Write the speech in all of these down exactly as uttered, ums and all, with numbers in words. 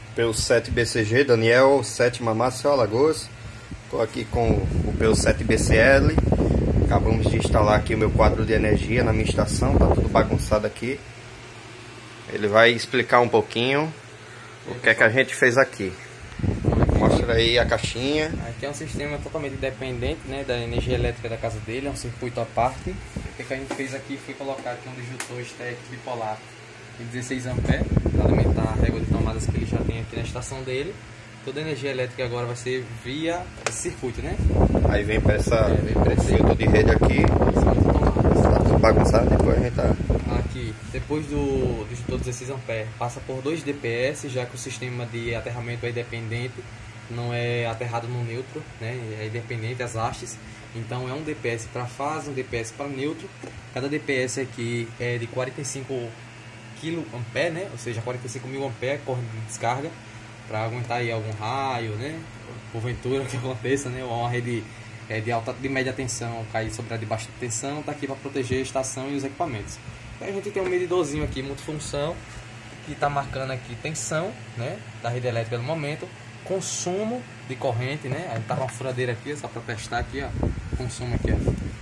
P U sete B C G, Daniel, sétima Maceió, Alagoas. Estou aqui com o P U sete B C L. Acabamos de instalar aqui o meu quadro de energia na minha estação, tá tudo bagunçado aqui. Ele vai explicar um pouquinho o que é que a gente fez aqui. Mostra aí a caixinha. Aqui é um sistema totalmente independente, né, da energia elétrica da casa dele, é um circuito à parte. O que a gente fez aqui foi colocar aqui um disjuntor estético bipolar de dezesseis amperes para alimentar a régua de tomadas que ele já tem aqui na estação dele. Toda a energia elétrica agora vai ser via esse circuito, né? Aí vem para essa é, vem pra esse filtro de rede aqui. Tá tudo bagunçado, depois a gente tá... Aqui, depois do disjuntor dezesseis amperes, passa por dois D P S, já que o sistema de aterramento é independente, não é aterrado no neutro, né? É independente as hastes. Então é um D P S para fase, um D P S para neutro. Cada D P S aqui é de quarenta e cinco quiloamperes, né? Ou seja, quarenta e cinco mil amperes corrente de descarga, para aguentar aí algum raio, né? Porventura que aconteça, né? Ou uma rede é, de alta, de média tensão cair sobre a de baixa tensão, tá aqui para proteger a estação e os equipamentos. Então, a gente tem um medidorzinho aqui multifunção que está marcando aqui tensão, né? Da rede elétrica no momento, consumo de corrente, né? A gente tá com uma furadeira aqui só para testar aqui, ó, consumo aqui, ó.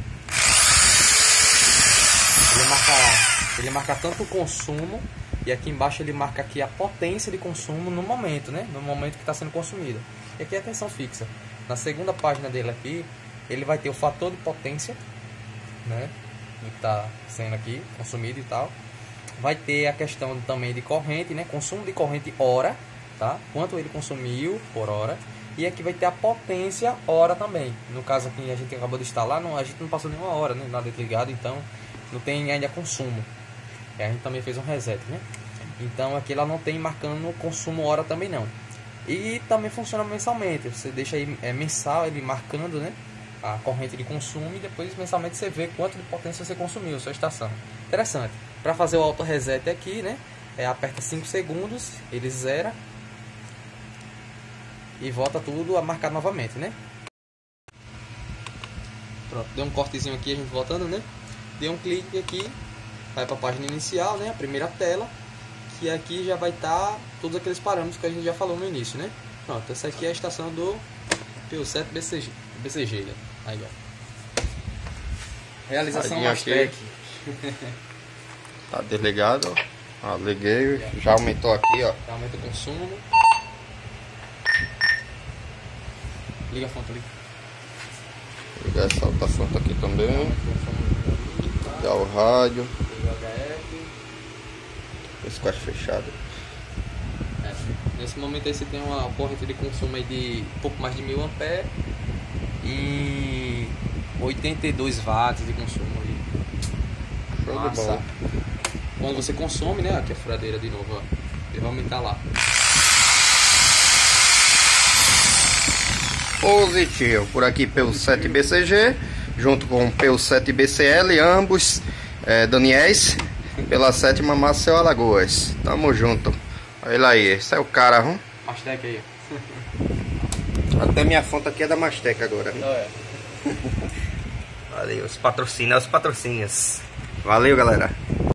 Ele marca, ele marca tanto o consumo. E aqui embaixo ele marca aqui a potência de consumo no momento, né? No momento que está sendo consumido. E aqui é a tensão fixa. Na segunda página dele aqui, ele vai ter o fator de potência, né? Que está sendo aqui consumido e tal. Vai ter a questão também de corrente, né? Consumo de corrente hora, tá? Quanto ele consumiu por hora. E aqui vai ter a potência hora também. No caso aqui a gente acabou de instalar, não, a gente não passou nenhuma hora, né? Nada desligado, então não tem ainda consumo. A gente também fez um reset, né? Então aqui ela não tem marcando consumo hora também não. E também funciona mensalmente. Você deixa aí é, mensal ele marcando, né, a corrente de consumo, e depois mensalmente você vê quanto de potência você consumiu sua estação. Interessante. Para fazer o auto reset aqui, né, é, aperta cinco segundos, ele zera e volta tudo a marcar novamente, né? Pronto, deu um cortezinho aqui, a gente voltando, né? Deu um clique aqui. Vai para a página inicial, né? A primeira tela, que aqui já vai estar tá todos aqueles parâmetros que a gente já falou no início, né? Pronto, essa aqui é a estação do P U sete B C G, B C G, né? Aí, ó. Realização Mastec. Tá desligado, ó. Liguei, já aumentou aqui, ó. Já aumenta o consumo. Liga a fonte ali. Ligar essa outra fonte aqui também. Ligar o rádio. Esse caixa fechado. É, nesse momento aí você tem uma corrente de consumo aí de um pouco mais de mil amperes e oitenta e dois watts de consumo aí. Show de bola. Quando você consome, né? Aqui a furadeira de novo, ó. Ele vai aumentar lá. Positivo. Por aqui P U sete B C G junto com o P U sete B C L, ambos é, Daniels, pela sétima Maceió, Alagoas. Tamo junto. Olha aí, esse é o cara, viu? Mastec aí. Até minha fonte aqui é da Mastec agora. Não é. Valeu, os patrocínios, os patrocínios. Valeu, galera.